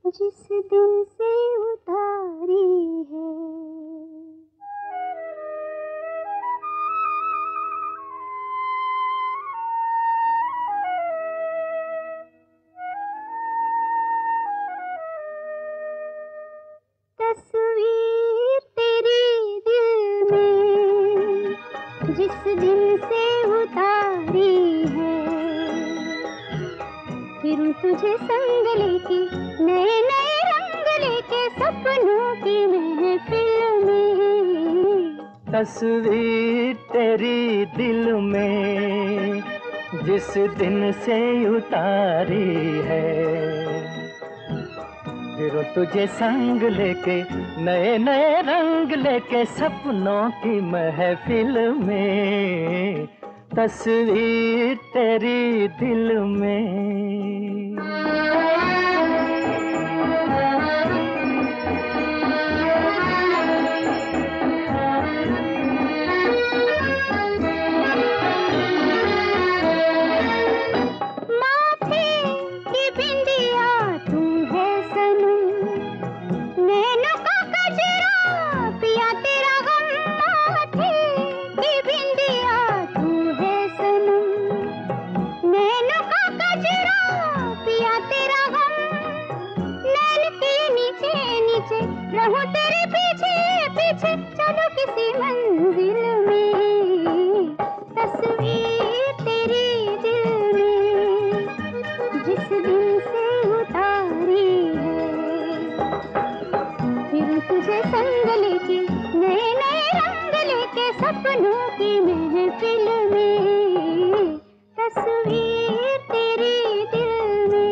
जिस दिन से उतारी है। तस्वीर तेरी दिल में जिस दिन से उतारी है, फिर तुझे संग लेके नए नए रंग लेके सपनों की महफिल में। तस्वीर तेरी दिल में जिस दिन से उतारी है, फिर तुझे संग लेके नए नए रंग लेके सपनों की महफिल में। तस्वीर तेरी दिल में। रहूं तेरे पीछे पीछे चलो किसी मंजिल में। तस्वीर तेरी दिल में जिस दिन से उतारी है, फिर तुझे संग लेके नए नए रंग लेके सपनों की महफिल में। तस्वीर तेरी दिल में।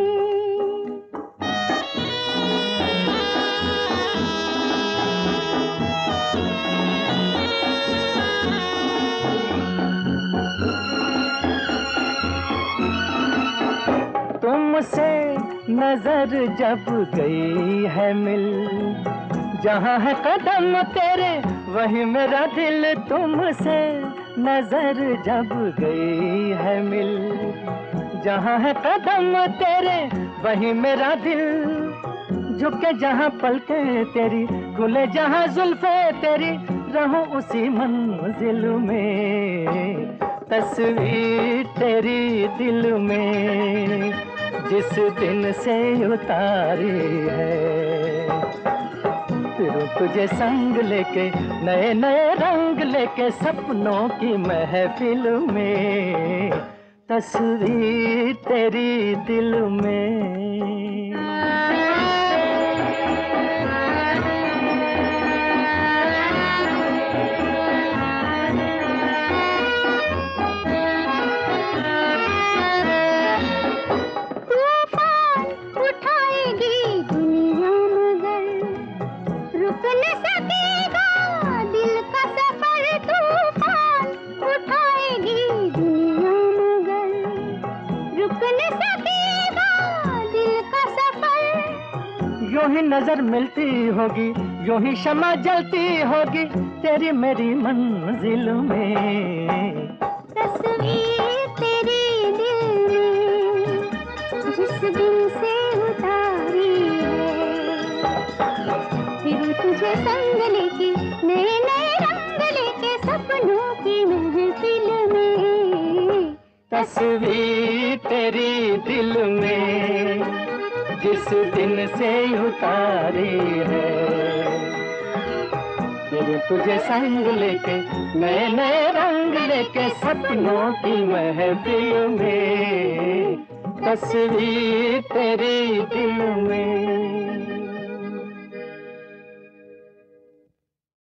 तुमसे नजर जब गई है मिल, जहाँ है कदम तेरे वही मेरा दिल। तुमसे नजर जब गई है मिल, जहाँ है कदम तेरे वही मेरा दिल। झुके जहाँ पलके तेरी, खुले जहाँ जुल्फे तेरी, रहूं उसी मंजिल में। तस्वीर तेरी दिल में जिस दिन से उतारी है, फिर तुझे संग लेके नए नए रंग लेके सपनों की महफिल में। तस्वीर तेरी दिल में। यूं ही नजर मिलती होगी, यूं ही शमा जलती होगी तेरी मेरी मंजिल में। तस्वीर तेरी दिल में जिस दिन से उतारी है, फिर तुझे संग लेके नए नए रंग लेके सपनों की महफिल में। तस्वीर तेरी दिल में जिस दिन से उतारी है, फिर तुझे संग लेके नए नए रंग लेके सपनों की महफिल में। तस्वीर तेरी दिल में।